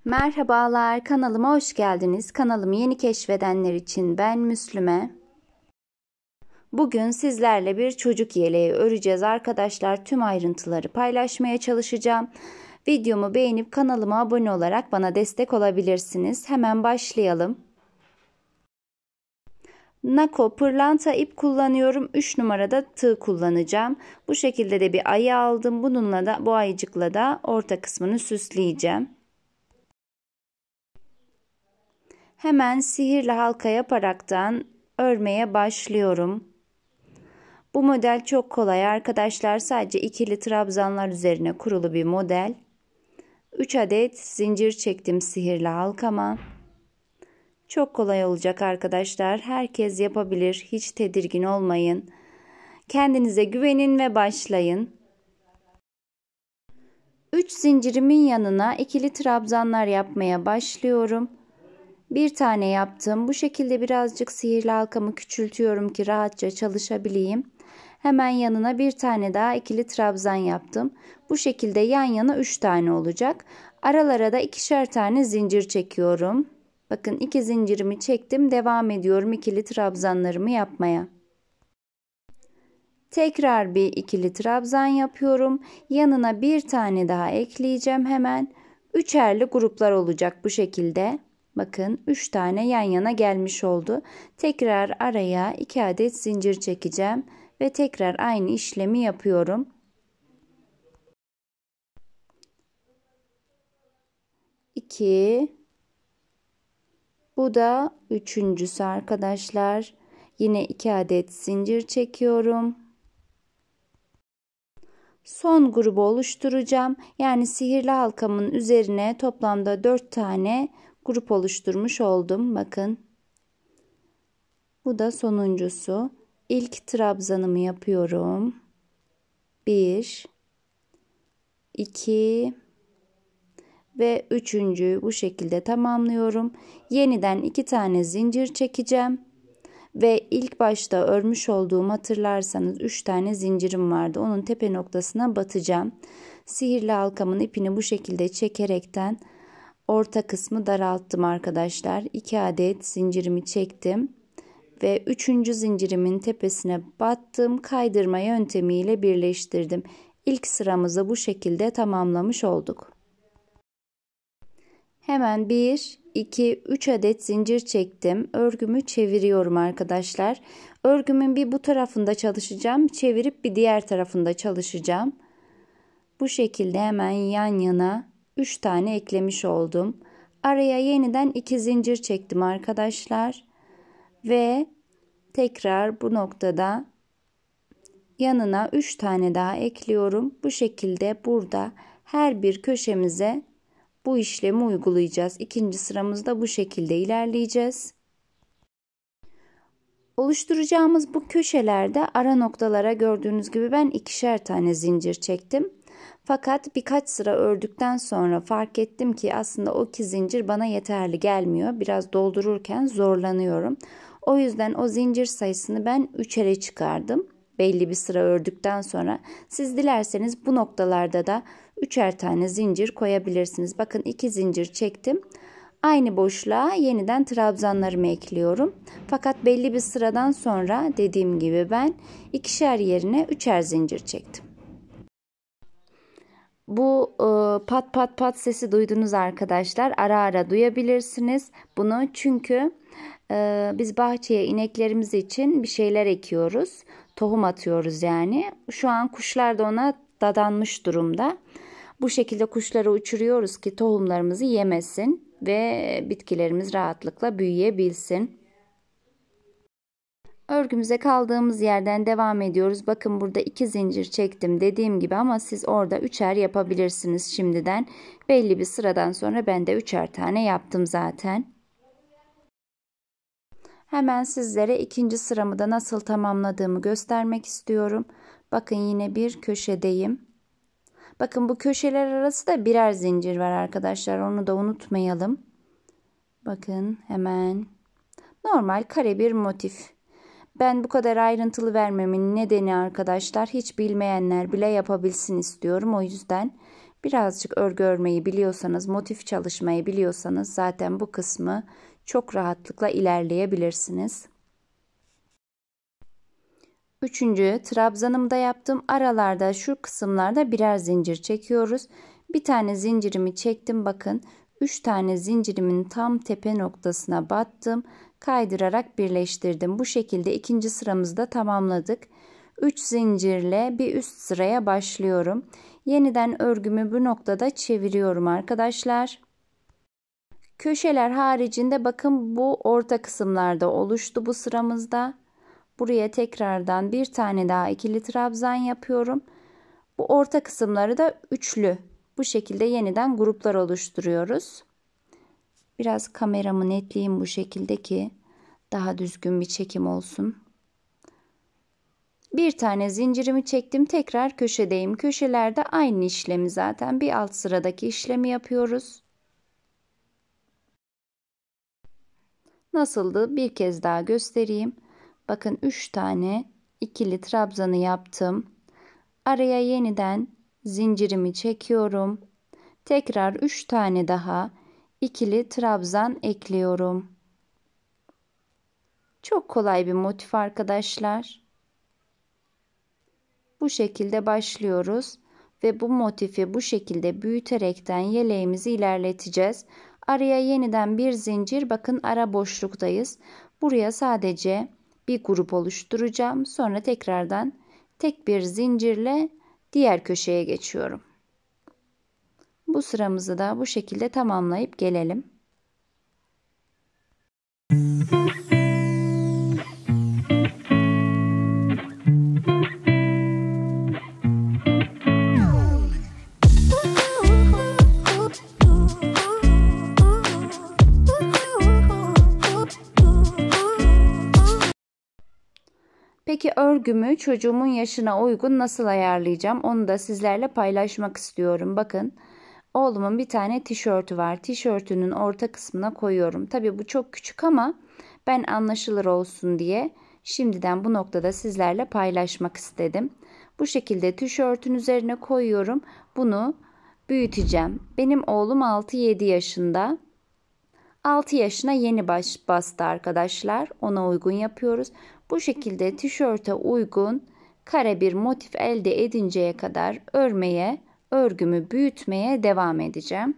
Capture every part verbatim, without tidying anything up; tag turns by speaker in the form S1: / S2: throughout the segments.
S1: Merhabalar, kanalıma hoş geldiniz. Kanalımı yeni keşfedenler için ben Müslüme. Bugün sizlerle bir çocuk yeleği öreceğiz arkadaşlar. Tüm ayrıntıları paylaşmaya çalışacağım. Videomu beğenip kanalıma abone olarak bana destek olabilirsiniz. Hemen başlayalım. Nako pırlanta ip kullanıyorum. üç numarada tığ kullanacağım. Bu şekilde de bir ayı aldım. Bununla da bu ayıcıkla da orta kısmını süsleyeceğim. Hemen sihirli halka yaparaktan örmeye başlıyorum. Bu model çok kolay arkadaşlar. Sadece ikili trabzanlar üzerine kurulu bir model. üç adet zincir çektim sihirli halkama. Çok kolay olacak arkadaşlar. Herkes yapabilir. Hiç tedirgin olmayın. Kendinize güvenin ve başlayın. üç zincirimin yanına ikili trabzanlar yapmaya başlıyorum. Bir tane yaptım. Bu şekilde birazcık sihirli halkamı küçültüyorum ki rahatça çalışabileyim. Hemen yanına bir tane daha ikili trabzan yaptım. Bu şekilde yan yana üç tane olacak. Aralara da ikişer tane zincir çekiyorum. Bakın iki zincirimi çektim. Devam ediyorum ikili trabzanlarımı yapmaya. Tekrar bir ikili trabzan yapıyorum. Yanına bir tane daha ekleyeceğim hemen. Üçerli gruplar olacak bu şekilde. Bakın üç tane yan yana gelmiş oldu. Tekrar araya iki adet zincir çekeceğim ve tekrar aynı işlemi yapıyorum. iki. Bu da üçüncüsü arkadaşlar. Yine iki adet zincir çekiyorum. Son grubu oluşturacağım. Yani sihirli halkamın üzerine toplamda dört tane grup oluşturmuş oldum. Bakın. Bu da sonuncusu. İlk trabzanımı yapıyorum. bir, iki ve üçüncüyü bu şekilde tamamlıyorum. Yeniden iki tane zincir çekeceğim. Ve ilk başta örmüş olduğum hatırlarsanız üç tane zincirim vardı. Onun tepe noktasına batacağım. Sihirli halkamın ipini bu şekilde çekerekten orta kısmı daralttım arkadaşlar. iki adet zincirimi çektim. Ve üçüncü zincirimin tepesine battım. Kaydırma yöntemiyle birleştirdim. İlk sıramızı bu şekilde tamamlamış olduk. Hemen bir, iki, üç adet zincir çektim. Örgümü çeviriyorum arkadaşlar. Örgümün bir bu tarafında çalışacağım. Çevirip bir diğer tarafında çalışacağım. Bu şekilde hemen yan yana üç tane eklemiş oldum. Araya yeniden iki zincir çektim arkadaşlar. Ve tekrar bu noktada yanına üç tane daha ekliyorum. Bu şekilde burada her bir köşemize bu işlemi uygulayacağız. İkinci sıramızda bu şekilde ilerleyeceğiz. Oluşturacağımız bu köşelerde ara noktalara gördüğünüz gibi ben ikişer tane zincir çektim. Fakat birkaç sıra ördükten sonra fark ettim ki aslında o iki zincir bana yeterli gelmiyor. Biraz doldururken zorlanıyorum. O yüzden o zincir sayısını ben üçere çıkardım. Belli bir sıra ördükten sonra siz dilerseniz bu noktalarda da üçer tane zincir koyabilirsiniz. Bakın iki zincir çektim. Aynı boşluğa yeniden trabzanlarımı ekliyorum. Fakat belli bir sıradan sonra dediğim gibi ben ikişer yerine üçer zincir çektim. Bu e, pat pat pat sesi duydunuz arkadaşlar. Ara ara duyabilirsiniz bunu çünkü e, biz bahçeye ineklerimiz için bir şeyler ekiyoruz. Tohum atıyoruz yani. Şu an kuşlar da ona dadanmış durumda. Bu şekilde kuşları uçuruyoruz ki tohumlarımızı yemesin ve bitkilerimiz rahatlıkla büyüyebilsin. Örgümüze kaldığımız yerden devam ediyoruz. Bakın burada iki zincir çektim dediğim gibi ama siz orada üçer yapabilirsiniz şimdiden. Belli bir sıradan sonra ben de üçer tane yaptım zaten. Hemen sizlere ikinci sıramı da nasıl tamamladığımı göstermek istiyorum. Bakın yine bir köşedeyim. Bakın bu köşeler arası da birer zincir var arkadaşlar. Onu da unutmayalım. Bakın hemen normal kare bir motif. Ben bu kadar ayrıntılı vermemin nedeni arkadaşlar hiç bilmeyenler bile yapabilsin istiyorum. O yüzden Birazcık örgü örmeyi biliyorsanız, motif çalışmayı biliyorsanız zaten bu kısmı çok rahatlıkla ilerleyebilirsiniz. Üçüncü trabzanımı da yaptım. Aralarda şu kısımlarda birer zincir çekiyoruz. Bir tane zincirimi çektim. Bakın üç tane zincirimin tam tepe noktasına battım. Kaydırarak birleştirdim. Bu şekilde ikinci sıramızı da tamamladık. üç zincirle bir üst sıraya başlıyorum. Yeniden örgümü bu noktada çeviriyorum arkadaşlar. Köşeler haricinde bakın bu orta kısımlarda oluştu bu sıramızda. Buraya tekrardan bir tane daha ikili trabzan yapıyorum. Bu orta kısımları da üçlü. Bu şekilde yeniden gruplar oluşturuyoruz. Biraz kameramı netleyeyim bu şekilde ki daha düzgün bir çekim olsun. Bir tane zincirimi çektim. Tekrar köşedeyim. Köşelerde aynı işlemi zaten bir alt sıradaki işlemi yapıyoruz. Nasıldı? Bir kez daha göstereyim. Bakın üç tane ikili trabzanı yaptım. Araya yeniden zincirimi çekiyorum. Tekrar üç tane daha ikili trabzan ekliyorum. Çok kolay bir motif arkadaşlar. Bu şekilde başlıyoruz ve bu motifi bu şekilde büyüterekten yeleğimizi ilerleteceğiz. Araya yeniden bir zincir, bakın ara boşluktayız. Buraya sadece bir grup oluşturacağım. Sonra tekrardan tek bir zincirle diğer köşeye geçiyorum. Bu sıramızı da bu şekilde tamamlayıp gelelim. Peki örgümü çocuğumun yaşına uygun nasıl ayarlayacağım? Onu da sizlerle paylaşmak istiyorum. Bakın oğlumun bir tane tişörtü var. Tişörtünün orta kısmına koyuyorum. Tabii bu çok küçük ama ben anlaşılır olsun diye şimdiden bu noktada sizlerle paylaşmak istedim. Bu şekilde tişörtün üzerine koyuyorum. Bunu büyüteceğim. Benim oğlum altı yedi yaşında. altı yaşına yeni baş bastı arkadaşlar. Ona uygun yapıyoruz. Bu şekilde tişörte uygun kare bir motif elde edinceye kadar örmeye, örgümü büyütmeye devam edeceğim.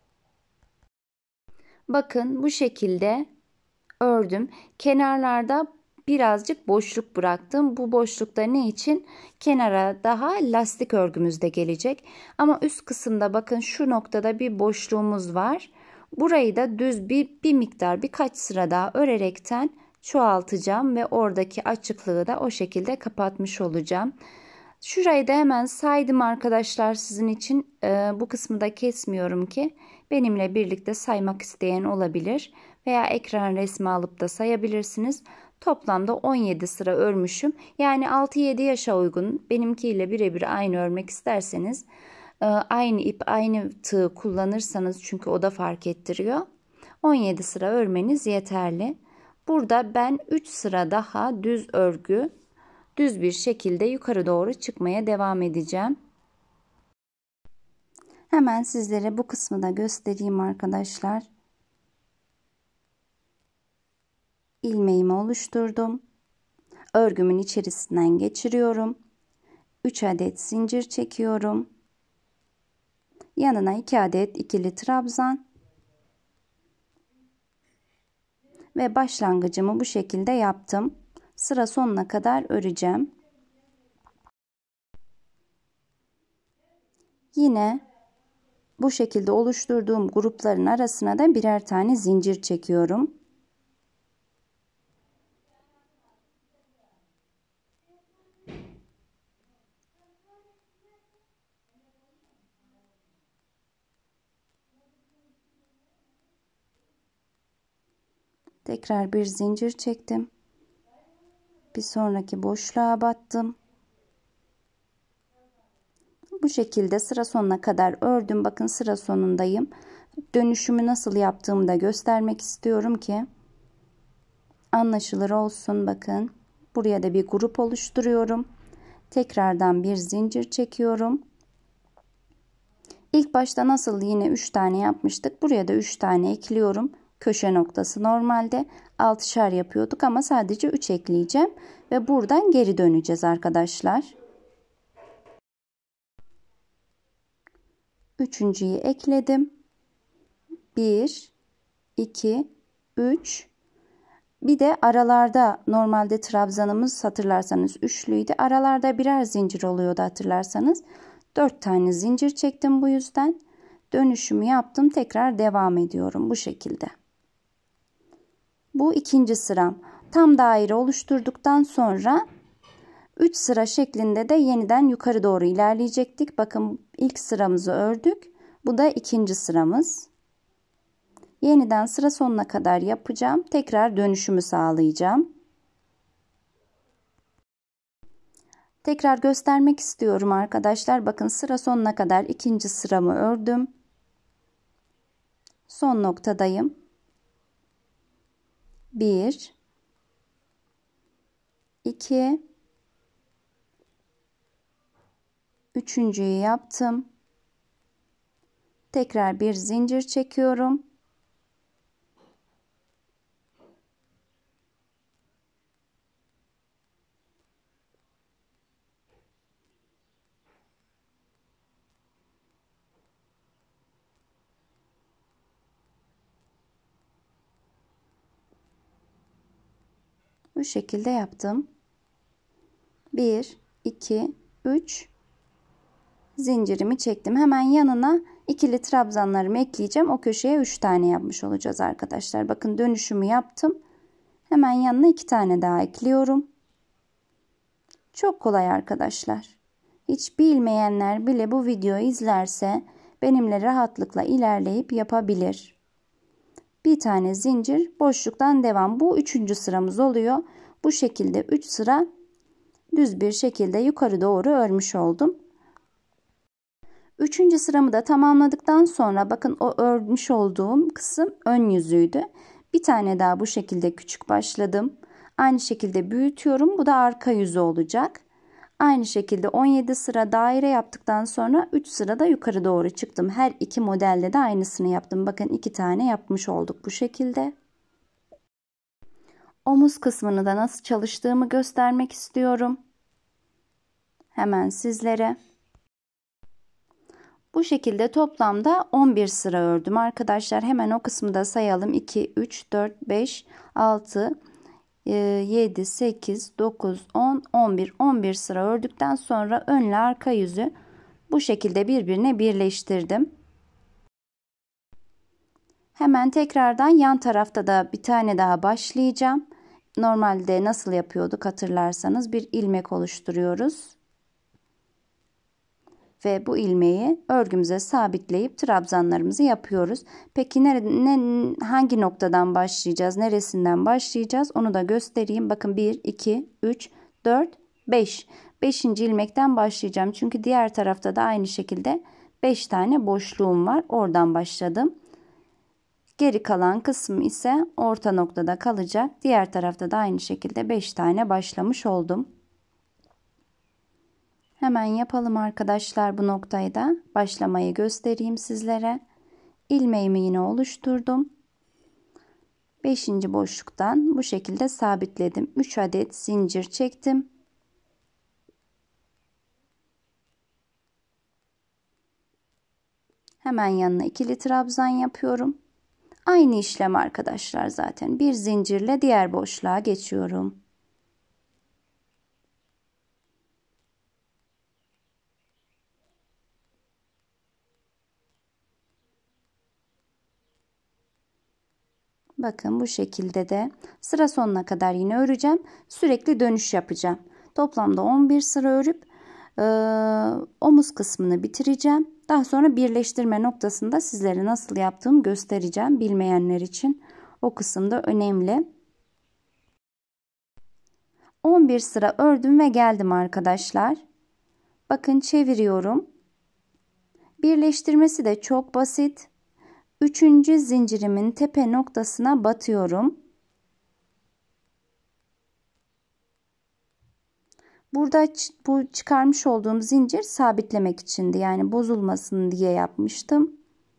S1: Bakın bu şekilde ördüm. Kenarlarda birazcık boşluk bıraktım. Bu boşlukta ne için? Kenara daha lastik örgümüz de gelecek. Ama üst kısımda bakın şu noktada bir boşluğumuz var. Burayı da düz bir, bir miktar birkaç sıra daha örerekten çoğaltacağım ve oradaki açıklığı da o şekilde kapatmış olacağım. Şurayı da hemen saydım arkadaşlar sizin için. Ee, bu kısmı da kesmiyorum ki benimle birlikte saymak isteyen olabilir veya ekran resmi alıp da sayabilirsiniz. Toplamda on yedi sıra örmüşüm. Yani altı yedi yaşa uygun, benimkiyle birebir aynı örmek isterseniz aynı ip aynı tığ kullanırsanız, çünkü o da fark ettiriyor, on yedi sıra örmeniz yeterli. Burada ben üç sıra daha düz örgü, düz bir şekilde yukarı doğru çıkmaya devam edeceğim. Hemen sizlere bu kısmı da göstereyim arkadaşlar. İlmeğimi oluşturdum. Örgümün içerisinden geçiriyorum. üç adet zincir çekiyorum. Yanına iki adet ikili trabzan ve başlangıcımı bu şekilde yaptım. Sıra sonuna kadar öreceğim. Yine bu şekilde oluşturduğum grupların arasına da birer tane zincir çekiyorum. Tekrar bir zincir çektim. Bir sonraki boşluğa battım. Bu şekilde sıra sonuna kadar ördüm. Bakın sıra sonundayım. Dönüşümü nasıl yaptığımı da göstermek istiyorum ki anlaşılır olsun. Bakın buraya da bir grup oluşturuyorum. Tekrardan bir zincir çekiyorum. İlk başta nasıl yine üç tane yapmıştık. Buraya da üç tane ekliyorum. Köşe noktası normalde altışar yapıyorduk ama sadece üç ekleyeceğim. Ve buradan geri döneceğiz arkadaşlar. Üçüncüyü ekledim. bir, iki, üç. Bir de aralarda normalde trabzanımız hatırlarsanız üçlüydü. Aralarda birer zincir oluyordu hatırlarsanız. dört tane zincir çektim bu yüzden. Dönüşümü yaptım. Tekrar devam ediyorum bu şekilde. Bu ikinci sıram. Tam daire oluşturduktan sonra üç sıra şeklinde de yeniden yukarı doğru ilerleyecektik. Bakın ilk sıramızı ördük. Bu da ikinci sıramız. Yeniden sıra sonuna kadar yapacağım. Tekrar dönüşümü sağlayacağım. Tekrar göstermek istiyorum arkadaşlar. Bakın sıra sonuna kadar ikinci sıramı ördüm. Son noktadayım. bir, iki, üçüncüyü yaptım. Tekrar bir zincir çekiyorum. Bu şekilde yaptım. bir, iki, üç zincirimi çektim. Hemen yanına ikili trabzanlarımı ekleyeceğim. O köşeye üç tane yapmış olacağız arkadaşlar. Bakın dönüşümü yaptım. Hemen yanına iki tane daha ekliyorum. Çok kolay arkadaşlar. Hiç bilmeyenler bile bu videoyu izlerse benimle rahatlıkla ilerleyip yapabilir. Bir tane zincir, boşluktan devam. Bu üçüncü sıramız oluyor. Bu şekilde üç sıra düz bir şekilde yukarı doğru örmüş oldum. Üçüncü sıramı da tamamladıktan sonra bakın o örmüş olduğum kısım ön yüzüydü. Bir tane daha bu şekilde küçük başladım. Aynı şekilde büyütüyorum. Bu da arka yüzü olacak. Aynı şekilde on yedi sıra daire yaptıktan sonra üç sırada yukarı doğru çıktım. Her iki modelde de aynısını yaptım. Bakın iki tane yapmış olduk bu şekilde. Omuz kısmını da nasıl çalıştığımı göstermek istiyorum. Hemen sizlere. Bu şekilde toplamda on bir sıra ördüm arkadaşlar. Hemen o kısmı da sayalım. iki, üç, dört, beş, altı, yedi, sekiz, dokuz, on, on bir. on bir sıra ördükten sonra önle arka yüzü bu şekilde birbirine birleştirdim. Hemen tekrardan yan tarafta da bir tane daha başlayacağım. Normalde nasıl yapıyorduk hatırlarsanız bir ilmek oluşturuyoruz. Ve bu ilmeği örgümüze sabitleyip trabzanlarımızı yapıyoruz. Peki nere, ne, hangi noktadan başlayacağız? Neresinden başlayacağız? Onu da göstereyim. Bakın bir, iki, üç, dört, beş. beşinci ilmekten başlayacağım. Çünkü diğer tarafta da aynı şekilde beş tane boşluğum var. Oradan başladım. Geri kalan kısım ise orta noktada kalacak. Diğer tarafta da aynı şekilde beş tane başlamış oldum. Hemen yapalım arkadaşlar bu noktayı da. Başlamayı göstereyim sizlere. İlmeğimi yine oluşturdum. beşinci boşluktan bu şekilde sabitledim. üç adet zincir çektim. Hemen yanına ikili trabzan yapıyorum. Aynı işlem arkadaşlar zaten. Bir zincirle diğer boşluğa geçiyorum. Bakın bu şekilde de sıra sonuna kadar yine öreceğim. Sürekli dönüş yapacağım. Toplamda on bir sıra örüp e, omuz kısmını bitireceğim. Daha sonra birleştirme noktasında sizlere nasıl yaptığımı göstereceğim. Bilmeyenler için o kısım da önemli. on bir sıra ördüm ve geldim arkadaşlar. Bakın çeviriyorum. Birleştirmesi de çok basit. Üçüncü zincirimin tepe noktasına batıyorum. Burada bu çıkarmış olduğum zincir sabitlemek içindi. Yani bozulmasın diye yapmıştım.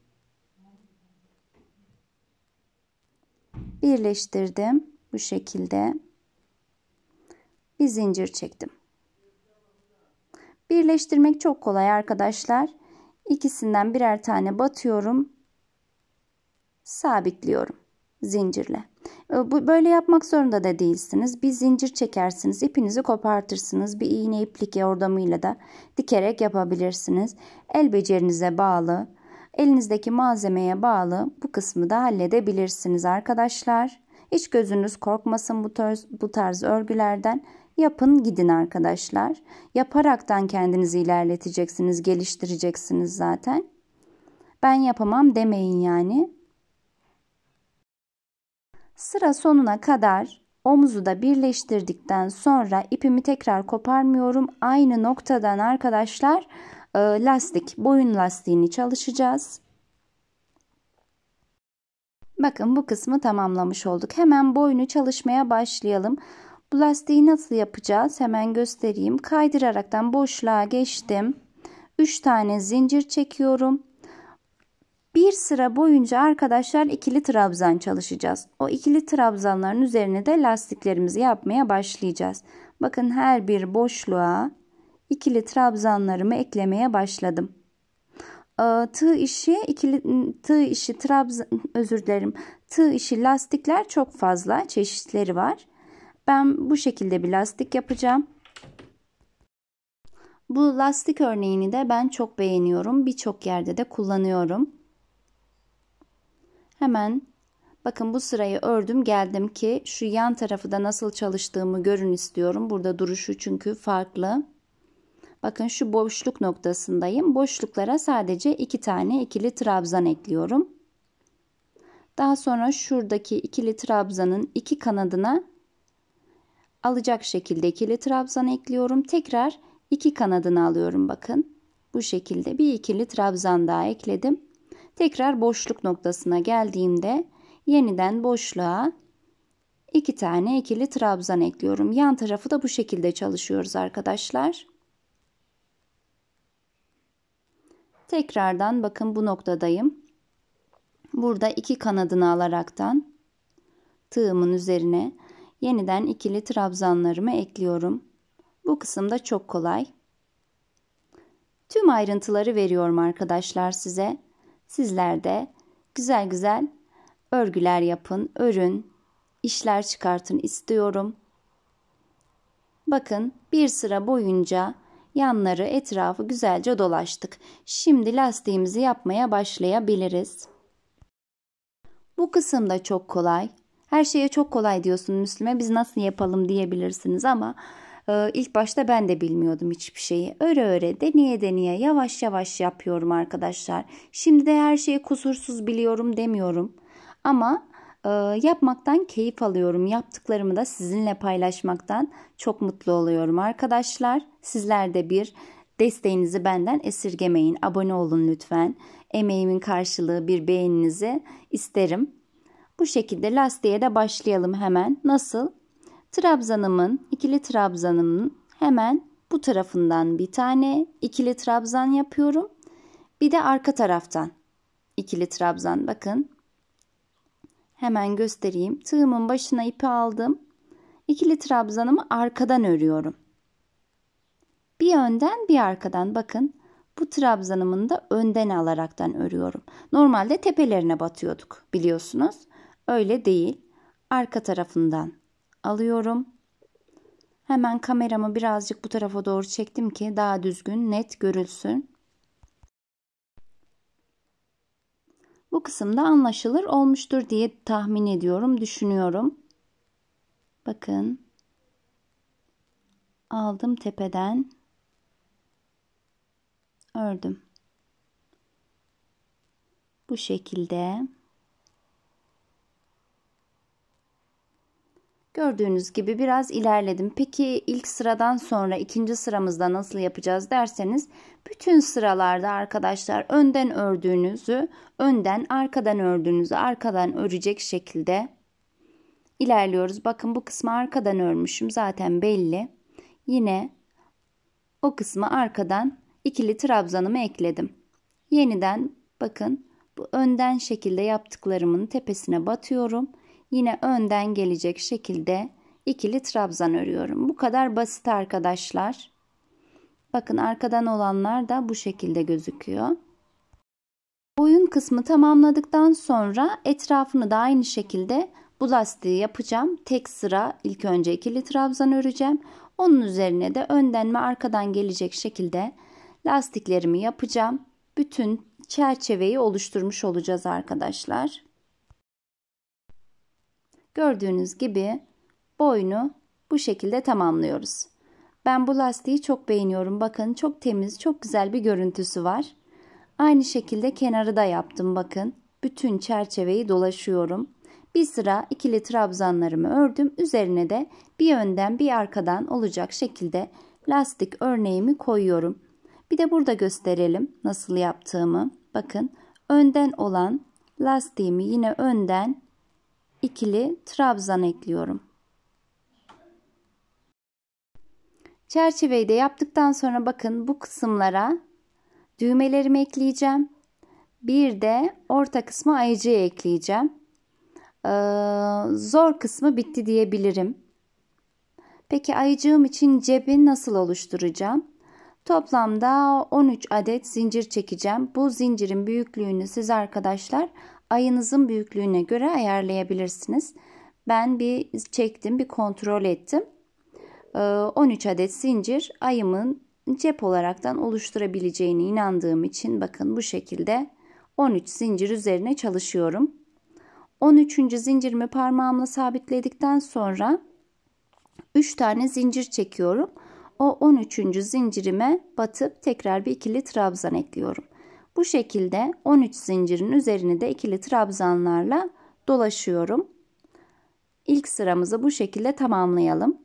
S1: Birleştirdim. Bu şekilde. Bir zincir çektim. Birleştirmek çok kolay arkadaşlar. İkisinden birer tane batıyorum. Sabitliyorum zincirle. Böyle yapmak zorunda da değilsiniz. Bir zincir çekersiniz, ipinizi kopartırsınız. Bir iğne iplik yordamıyla da dikerek yapabilirsiniz. El becerinize bağlı, elinizdeki malzemeye bağlı bu kısmı da halledebilirsiniz arkadaşlar. Hiç gözünüz korkmasın bu tarz, bu tarz örgülerden. Yapın gidin arkadaşlar. Yaparaktan kendinizi ilerleteceksiniz, geliştireceksiniz zaten. Ben yapamam demeyin yani. Sıra sonuna kadar omuzu da birleştirdikten sonra ipimi tekrar koparmıyorum. Aynı noktadan arkadaşlar lastik, boyun lastiğini çalışacağız. Bakın bu kısmı tamamlamış olduk. Hemen boyunu çalışmaya başlayalım. Bu lastiği nasıl yapacağız? Hemen göstereyim. Kaydıraraktan boşluğa geçtim. üç tane zincir çekiyorum. Bir sıra boyunca arkadaşlar ikili trabzan çalışacağız. O ikili trabzanların üzerine de lastiklerimizi yapmaya başlayacağız. Bakın her bir boşluğa ikili trabzanlarımı eklemeye başladım. Tığ işi ikili tığ işi trabzan özür dilerim. Tığ işi lastikler çok fazla çeşitleri var. Ben bu şekilde bir lastik yapacağım. Bu lastik örneğini de ben çok beğeniyorum. Birçok yerde de kullanıyorum. Hemen bakın bu sırayı ördüm geldim ki şu yan tarafı da nasıl çalıştığımı görün istiyorum. Burada duruşu çünkü farklı. Bakın şu boşluk noktasındayım. Boşluklara sadece iki tane ikili trabzan ekliyorum. Daha sonra şuradaki ikili trabzanın iki kanadına alacak şekilde ikili trabzan ekliyorum. Tekrar iki kanadını alıyorum bakın. Bu şekilde bir ikili trabzan daha ekledim. Tekrar boşluk noktasına geldiğimde yeniden boşluğa iki tane ikili trabzan ekliyorum. Yan tarafı da bu şekilde çalışıyoruz arkadaşlar. Tekrardan bakın bu noktadayım. Burada iki kanadını alaraktan tığımın üzerine yeniden ikili trabzanlarımı ekliyorum. Bu kısım da çok kolay. Tüm ayrıntıları veriyorum arkadaşlar size. Sizler de güzel güzel örgüler yapın, örün, işler çıkartın istiyorum. Bakın bir sıra boyunca yanları, etrafı güzelce dolaştık. Şimdi lastiğimizi yapmaya başlayabiliriz. Bu kısım da çok kolay. Her şeye çok kolay diyorsun Müslüme. Biz nasıl yapalım diyebilirsiniz ama e, ilk başta ben de bilmiyordum hiçbir şeyi. Öre öre, deneye deneye, yavaş yavaş yapıyorum arkadaşlar. Şimdi de her şeyi kusursuz biliyorum demiyorum. Ama e, yapmaktan keyif alıyorum. Yaptıklarımı da sizinle paylaşmaktan çok mutlu oluyorum arkadaşlar. Sizler de bir desteğinizi benden esirgemeyin. Abone olun lütfen. Emeğimin karşılığı bir beğeninizi isterim. Bu şekilde lastiğe de başlayalım hemen. Nasıl? Trabzanımın, ikili trabzanımın hemen bu tarafından bir tane ikili trabzan yapıyorum. Bir de arka taraftan ikili trabzan. Bakın. Hemen göstereyim. Tığımın başına ipi aldım. İkili trabzanımı arkadan örüyorum. Bir önden bir arkadan bakın. Bu trabzanımın da önden alaraktan örüyorum. Normalde tepelerine batıyorduk biliyorsunuz. Öyle değil. Arka tarafından alıyorum. Hemen kameramı birazcık bu tarafa doğru çektim ki daha düzgün, net görülsün. Bu kısımda anlaşılır olmuştur diye tahmin ediyorum, düşünüyorum. Bakın. Aldım tepeden. Ördüm. Bu şekilde. Gördüğünüz gibi biraz ilerledim. Peki ilk sıradan sonra ikinci sıramızda nasıl yapacağız derseniz bütün sıralarda arkadaşlar önden ördüğünüzü önden, arkadan ördüğünüzü arkadan örecek şekilde ilerliyoruz. Bakın bu kısmı arkadan örmüşüm zaten belli. Yine o kısmı arkadan ikili trabzanımı ekledim. Yeniden bakın bu önden şekilde yaptıklarımın tepesine batıyorum. Yine önden gelecek şekilde ikili trabzan örüyorum. Bu kadar basit arkadaşlar. Bakın arkadan olanlar da bu şekilde gözüküyor. Boyun kısmı tamamladıktan sonra etrafını da aynı şekilde bu lastiği yapacağım. Tek sıra ilk önce ikili trabzan öreceğim. Onun üzerine de önden ve arkadan gelecek şekilde lastiklerimi yapacağım. Bütün çerçeveyi oluşturmuş olacağız arkadaşlar. Gördüğünüz gibi boynu bu şekilde tamamlıyoruz. Ben bu lastiği çok beğeniyorum. Bakın çok temiz, çok güzel bir görüntüsü var. Aynı şekilde kenarı da yaptım bakın. Bütün çerçeveyi dolaşıyorum. Bir sıra ikili trabzanlarımı ördüm. Üzerine de bir önden bir arkadan olacak şekilde lastik örneğimi koyuyorum. Bir de burada gösterelim nasıl yaptığımı. Bakın önden olan lastiğimi yine önden ikili trabzan ekliyorum. Çerçeveyi de yaptıktan sonra bakın bu kısımlara düğmelerimi ekleyeceğim. Bir de orta kısmı ayıcıya ekleyeceğim. Ee, zor kısmı bitti diyebilirim. Peki ayıcığım için cebi nasıl oluşturacağım? Toplamda on üç adet zincir çekeceğim. Bu zincirin büyüklüğünü siz arkadaşlar ayınızın büyüklüğüne göre ayarlayabilirsiniz. Ben bir çektim, bir kontrol ettim. on üç adet zincir ayımın cep olaraktan oluşturabileceğine inandığım için bakın bu şekilde on üç zincir üzerine çalışıyorum. on üçüncü zincirimi parmağımla sabitledikten sonra üç tane zincir çekiyorum. O on üçüncü zincirime batıp tekrar bir ikili trabzan ekliyorum. Bu şekilde on üç zincirin üzerine de ikili trabzanlarla dolaşıyorum. İlk sıramızı bu şekilde tamamlayalım.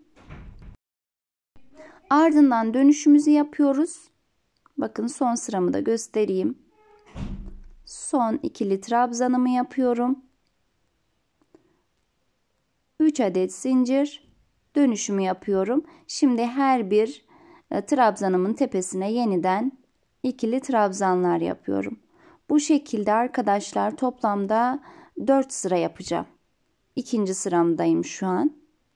S1: Ardından dönüşümüzü yapıyoruz. Bakın son sıramı da göstereyim. Son ikili trabzanımı yapıyorum. üç adet zincir dönüşümü yapıyorum. Şimdi her bir e, trabzanımın tepesine yeniden ikili trabzanlar yapıyorum. Bu şekilde arkadaşlar toplamda dört sıra yapacağım. İkinci sıramdayım şu an.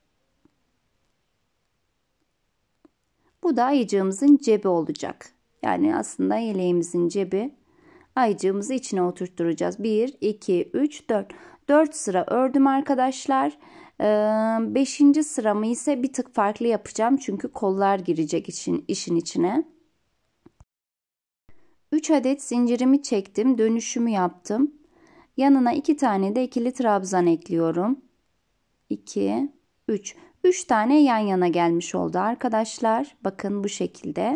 S1: Bu da ayıcığımızın cebi olacak. Yani aslında yeleğimizin cebi. Ayıcığımızı içine oturtturacağız. bir, iki, üç, dört. dört sıra ördüm arkadaşlar. beşinci sıramı ise bir tık farklı yapacağım. Çünkü kollar girecek için, işin içine. üç adet zincirimi çektim. Dönüşümü yaptım. Yanına iki tane de ikili trabzan ekliyorum. iki, üç. üç tane yan yana gelmiş oldu arkadaşlar. Bakın bu şekilde.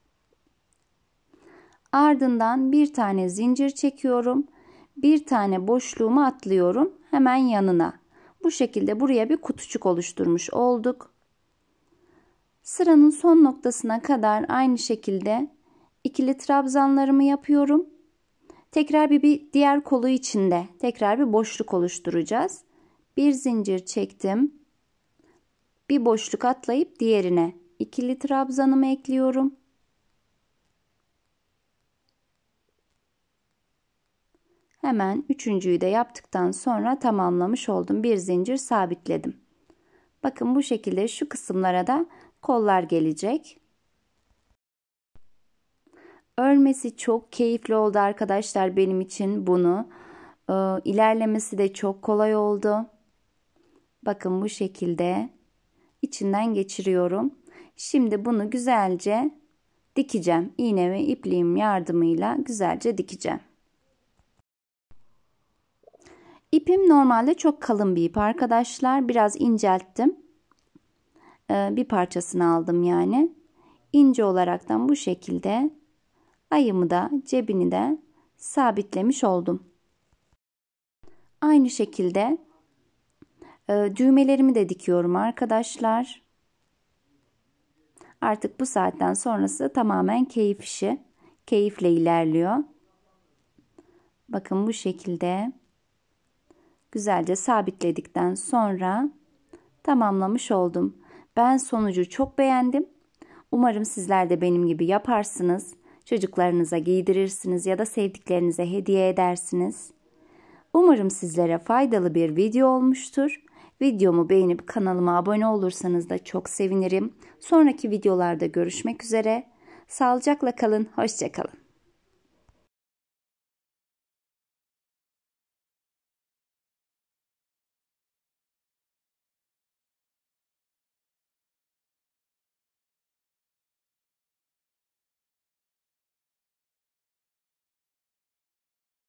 S1: Ardından bir tane zincir çekiyorum. Bir tane boşluğumu atlıyorum. Hemen yanına. Bu şekilde buraya bir kutucuk oluşturmuş olduk. Sıranın son noktasına kadar aynı şekilde ikili trabzanlarımı yapıyorum. Tekrar bir, bir diğer kolu içinde tekrar bir boşluk oluşturacağız. Bir zincir çektim. Bir boşluk atlayıp diğerine ikili trabzanımı ekliyorum. Hemen üçüncüyü de yaptıktan sonra tamamlamış oldum. Bir zincir sabitledim. Bakın bu şekilde şu kısımlara da kollar gelecek. Örmesi çok keyifli oldu arkadaşlar benim için bunu. Ee, ilerlemesi de çok kolay oldu. Bakın bu şekilde içinden geçiriyorum. Şimdi bunu güzelce dikeceğim. İğne ve ipliğim yardımıyla güzelce dikeceğim. İpim normalde çok kalın bir ip arkadaşlar. Biraz incelttim. Ee, bir parçasını aldım yani. İnce olaraktan bu şekilde ayımı da cebini de sabitlemiş oldum. Aynı şekilde e, düğmelerimi de dikiyorum arkadaşlar. Artık bu saatten sonrası tamamen keyif işi. Keyifle ilerliyor. Bakın bu şekilde güzelce sabitledikten sonra tamamlamış oldum. Ben sonucu çok beğendim. Umarım sizler de benim gibi yaparsınız. Çocuklarınıza giydirirsiniz ya da sevdiklerinize hediye edersiniz. Umarım sizlere faydalı bir video olmuştur. Videomu beğenip kanalıma abone olursanız da çok sevinirim. Sonraki videolarda görüşmek üzere. Sağlıcakla kalın, hoşça kalın.